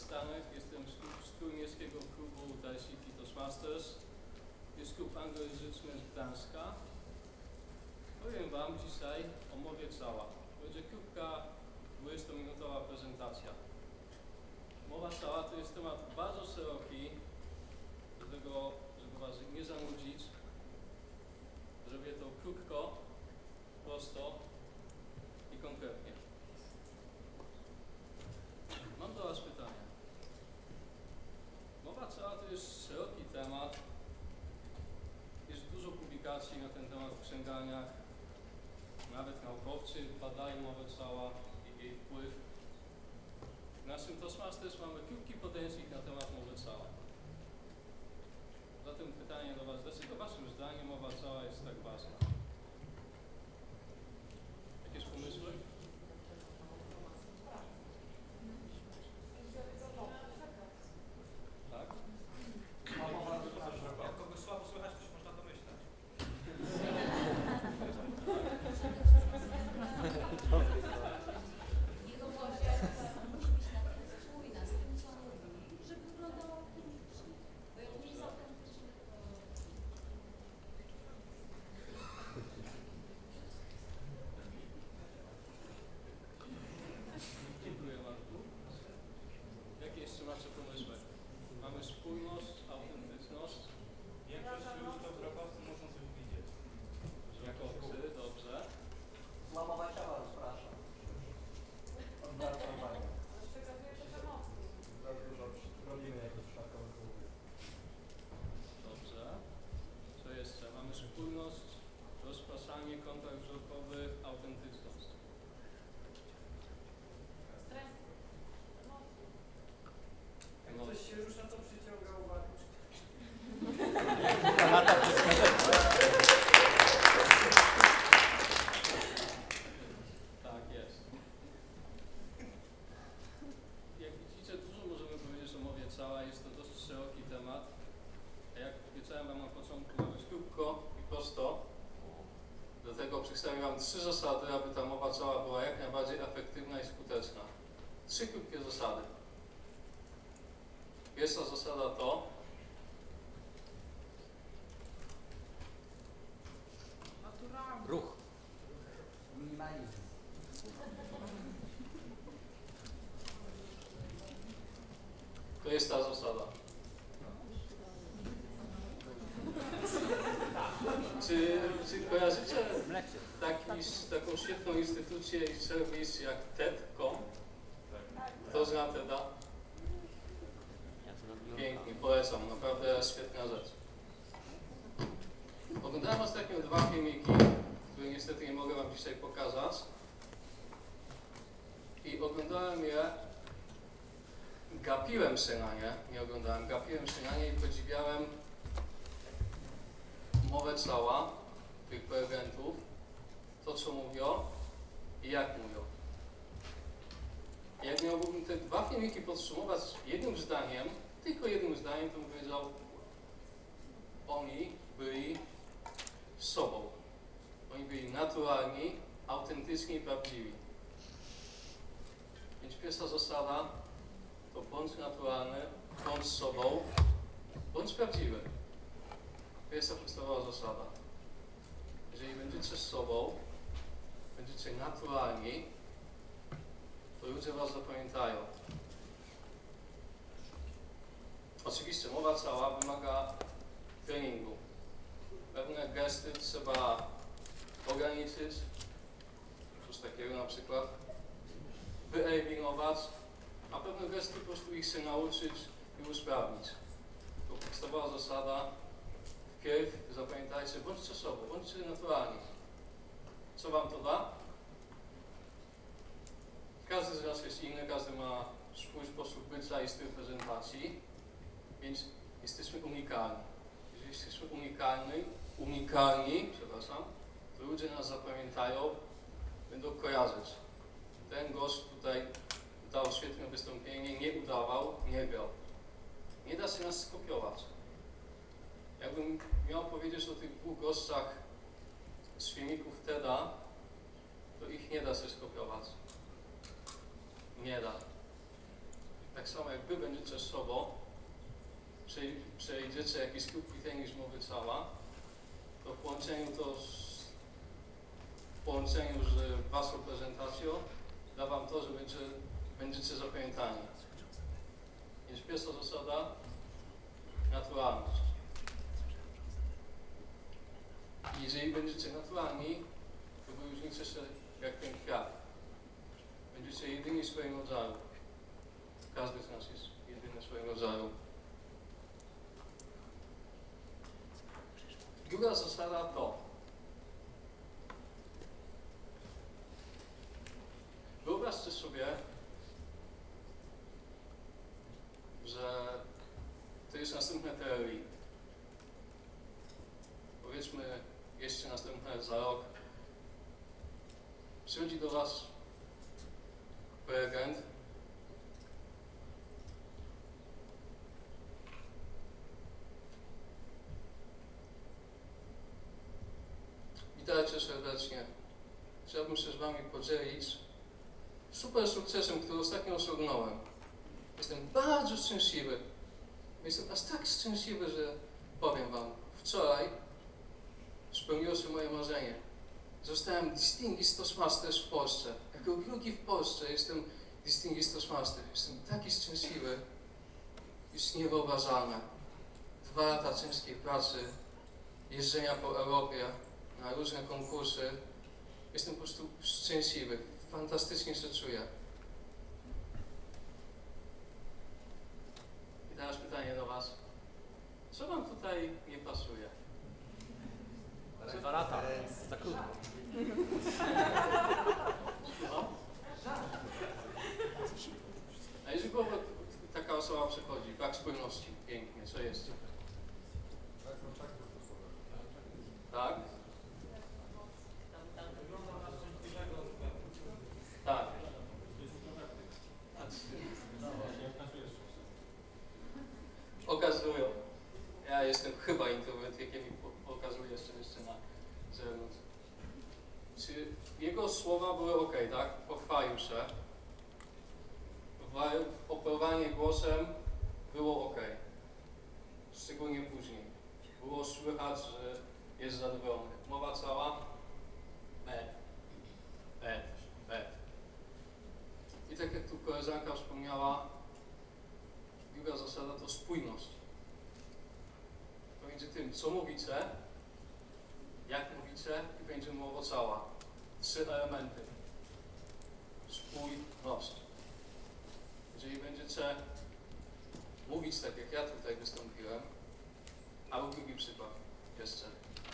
Stanek, jestem z trójmiejskiego klubu Thai City Toastmasters. Jest klub anglojęzyczny z Gdańska. Powiem Wam dzisiaj o mowie ciała. Będzie krótka, 20-minutowa prezentacja. Mowa ciała to jest temat bardzo szeroki, dlatego, żeby Was nie zanudzić, zrobię to krótko, prosto i konkretnie. Mam do Was pytanie. Mowa ciała to jest szeroki temat. Jest dużo publikacji na ten temat w księgarniach. Nawet naukowcy badają mowę ciała i jej wpływ. W naszym Toastmasters mamy krótki podręcznik na temat mowy ciała. Zatem pytanie do Was, dlaczego Waszym zdaniem mowa ciała jest tak ważna? Jakieś pomysły? Tak? Jak kogoś słabo słychać, to się można domyślać. Jego gościa musi być na tyle spójna z tym, co mówi, żeby wyglądało autentycznie. Bo jak nie jest autentyczny, to... Dziękuję Marku. Jakie jeszcze macie pomysły? Mamy spójność, autentyczność. Większość ludzi to wzrokowcy muszą coś widzieć. Wzrokowcy, dobrze. Złamowa ciała rozprasza. Bardzo fajnie. Za dużo robimy jakoś szlakowe próby. Dobrze. Co jeszcze? Mamy spójność, rozpraszanie, kontakt wzrokowy, autentyczność. Stres. Jak ktoś się rusza, to przyciąga uwagę. Tak jest. Jak widzicie, dużo możemy powiedzieć o mowie ciała. Jest to dość szeroki temat. A jak obiecałem Wam na początku, ma być krótko i prosto. Dlatego przedstawię Wam 3 zasady, aby ta mowa ciała była jak najbardziej efektywna i skuteczna. 3 krótkie zasady. Pierwsza zasada to Ruch. Minimalizm. To jest ta zasada. Czy kojarzycie taką świetną instytucję i serwis jak TED.com? Kto zna TEDa? Pięknie, polecam, naprawdę świetna rzecz. Oglądałem ostatnio 2 filmiki, które niestety nie mogę Wam dzisiaj pokazać. I oglądałem je, gapiłem się na nie, gapiłem się na nie i podziwiałem mowę ciała tych prelegentów, to co mówią i jak mówią. Jak miałbym te 2 filmiki podsumować jednym zdaniem, tylko jednym zdaniem, to bym powiedział, oni byli sobą. Oni byli naturalni, autentyczni i prawdziwi. Więc pierwsza zasada to bądź naturalny, bądź sobą, bądź prawdziwy. Pierwsza podstawowa zasada. Jeżeli będziecie sobą, będziecie naturalni, to ludzie Was zapamiętają. Oczywiście mowa ciała wymaga treningu. Pewne gesty trzeba ograniczyć, coś takiego na przykład, wyeliminować, a pewne gesty po prostu ich się nauczyć i usprawnić. To podstawowa zasada. Wpierw zapamiętajcie, bądźcie sobą, bądźcie naturalni. Co Wam to da? Każdy z nas jest inny, każdy ma swój sposób bycia i styl prezentacji, więc jesteśmy unikalni. Jeżeli jesteśmy unikalni, to ludzie nas zapamiętają, będą kojarzyć. Ten gość tutaj dał świetne wystąpienie, nie udawał, nie grał. Nie da się nas skopiować. Jakbym miał powiedzieć o tych 2 gościach z filmików TEDa, to ich nie da się skopiować. Nie da. tak samo jak wy będziecie sobą, przejdziecie jakiś krótki trening mowy ciała, to w połączeniu z waszą prezentacją da wam to, że będziecie zapamiętani. Więc pierwsza zasada, naturalność. I jeżeli będziecie naturalni, to wyróżnicie się jak ten kwiat. Będziecie jedyni w swoim rodzaju. Każdy z nas jest jedyny w swoim rodzaju. Druga zasada to wyobraźcie sobie, że to jest następne TRI. Powiedzmy jeszcze następne za rok. Przychodzi do was prelegent. Witajcie serdecznie. Chciałbym się z wami podzielić super sukcesem, który ostatnio osiągnąłem. Jestem bardzo szczęśliwy. Jestem aż tak szczęśliwy, że powiem wam, wczoraj spełniło się moje marzenie. Zostałem Distinguished Toastmasters w Polsce. Jako drugi w Polsce jestem Distinguished Toastmaster. Jestem taki szczęśliwy. Jest niewyobrażalne. 2 lata ciężkiej pracy, jeżdżenia po Europie na różne konkursy. Jestem po prostu szczęśliwy. Fantastycznie się czuję. I teraz pytanie do was. Co wam tutaj nie pasuje? 2 lata. Za krótko. No? A jeżeli głowa taka osoba przychodzi, brak spójności, pięknie, co jest? Tak? Tak. Okazują. Ja jestem chyba introwertykiem i pokazuję jeszcze na zewnątrz. Czy jego słowa były ok, tak? Pochwalił się. Operowanie głosem było ok. Szczególnie później. Było słychać, że jest zadowolony. Mowa cała? I tak jak tu koleżanka wspomniała, druga zasada to spójność. Pomiędzy tym, co mówicie, jak mówicie i będzie mowa cała. 3 elementy. Spójność. Jeżeli będziecie mówić tak, jak ja tutaj wystąpiłem, albo drugi przykład jeszcze.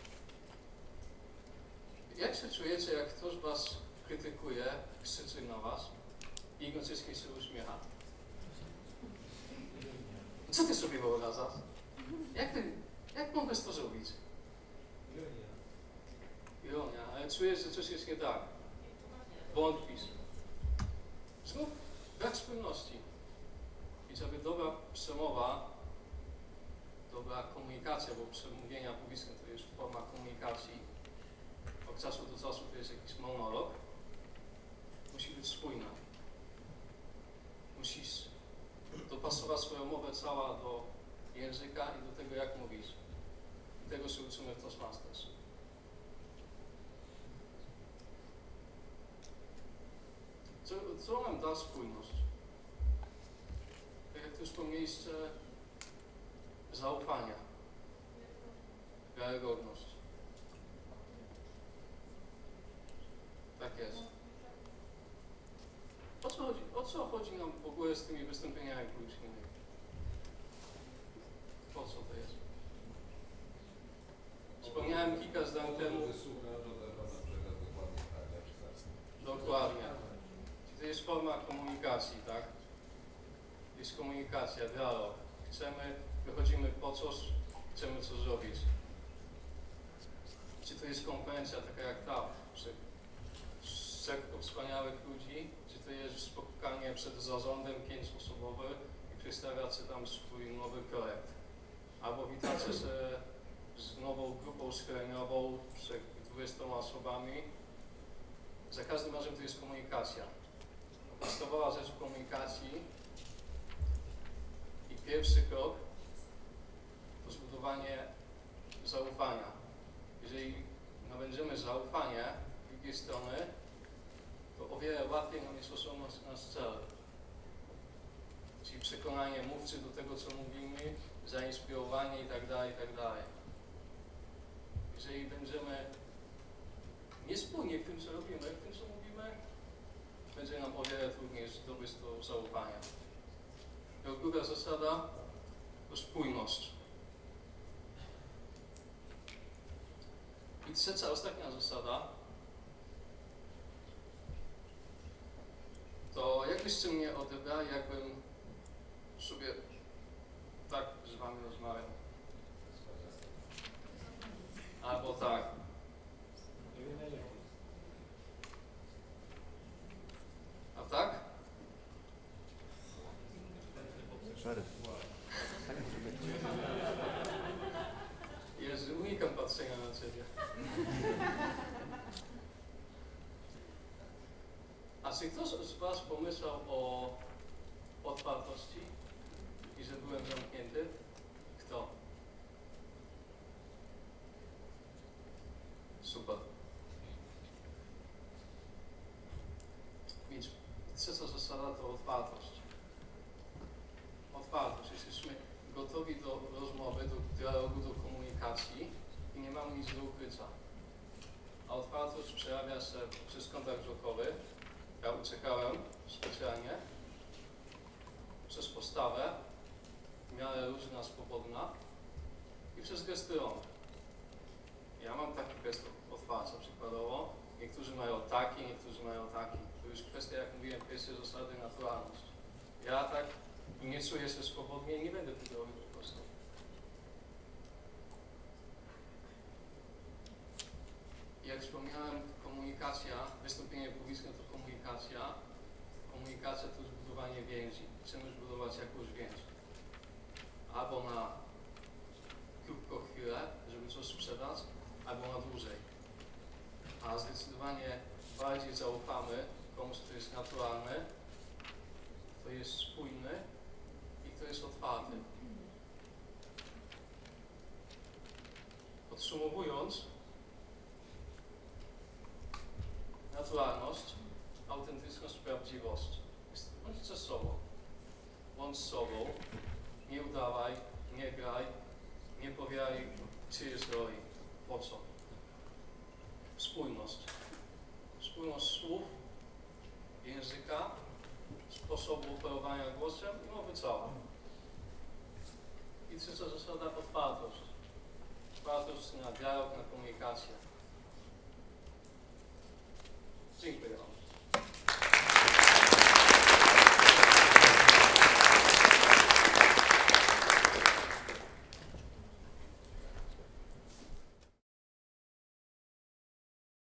Jak się czujecie, jak ktoś was krytykuje, krzyczy na was i jednocześnie się uśmiecha? Co ty sobie wyobrażasz? Jak mogłeś to zrobić? Ironia, ale czujesz, że coś jest nie tak. Wątpisz. Znów brak spójności. I żeby dobra przemowa, dobra komunikacja, bo przemówienia publiczne to jest forma komunikacji, od czasu do czasu to jest jakiś monolog, musi być spójna. Musisz dopasować swoją mowę cała do języka i do tego, jak mówisz. I tego się uczymy w Toastmasters. Co nam da spójność? Tak jak tu wspomnieliście, zaufania, wiarygodność. Tak jest. O co chodzi nam w ogóle z tymi wystąpieniami publicznymi? Po co to jest? Wspomniałem kilka zdań temu. Dokładnie. To jest forma komunikacji, tak? Jest komunikacja, dialog. Wychodzimy po coś, chcemy coś zrobić. Czy to jest konferencja taka jak ta, setką wspaniałych ludzi, czy to jest spotkanie przed zarządem 5-osobowy i przedstawiacie tam swój nowy projekt. Albo witacie się z nową grupą szkoleniową, przed 20 osobami. Za każdym razem to jest komunikacja. Podstawowa rzecz w komunikacji pierwszy krok to zbudowanie zaufania. Jeżeli nabędziemy zaufanie z drugiej strony, to o wiele łatwiej nam jest osiągnąć nasz cel. Czyli przekonanie mówcy do tego, co mówimy, zainspirowanie itd., itd. Jeżeli będziemy niespójni w tym, co robimy, w tym, co mówimy, będzie nam o wiele trudniej zdobyć to zaufanie. Druga zasada to spójność. I trzecia, ostatnia zasada to jakbyście mnie odebrali, jakbym sobie tak z wami rozmawiał. Albo tak. A tak? Jezu, unikam patrzenia na ciebie. A czy ktoś z was pomyślał o otwartości i że byłem zamknięty? Kto? Super. Więc trzecia zasada to otwartość. Otwartość. Jesteśmy gotowi do rozmowy, do dialogu, do komunikacji i nie mamy nic do ukrycia. A otwartość przejawia się przez kontakt wzrokowy. Ja uciekałem specjalnie przez postawę, w miarę luźna, swobodna i przez gesty rąk. Ja mam taki gest otwarcia przykładowo. Niektórzy mają taki, niektórzy mają taki. To już kwestia, jak mówiłem, pierwszej zasady naturalność. Ja tak i nie czuję się swobodnie i nie będę tego robił po prostu. Jak wspomniałem, komunikacja, wystąpienie publiczne to komunikacja. Komunikacja to zbudowanie więzi. Chcemy zbudować jakąś więź. Albo na krótką chwilę, żeby coś sprzedać, albo na dłużej. A zdecydowanie bardziej zaufamy komuś, kto jest naturalny, kto jest spójny i kto jest otwarty. Podsumowując, naturalność, autentyczność, prawdziwość. Bądź ze sobą. Bądź sobą. Nie udawaj, nie graj, nie powielaj czyjejś roli. Po co? Spójność. Spójność słów, języka, sposobu operowania głosem i mowy ciała. I trzecia zasada otwartość. Otwartość na dialog, na komunikację. Dziękuję wam.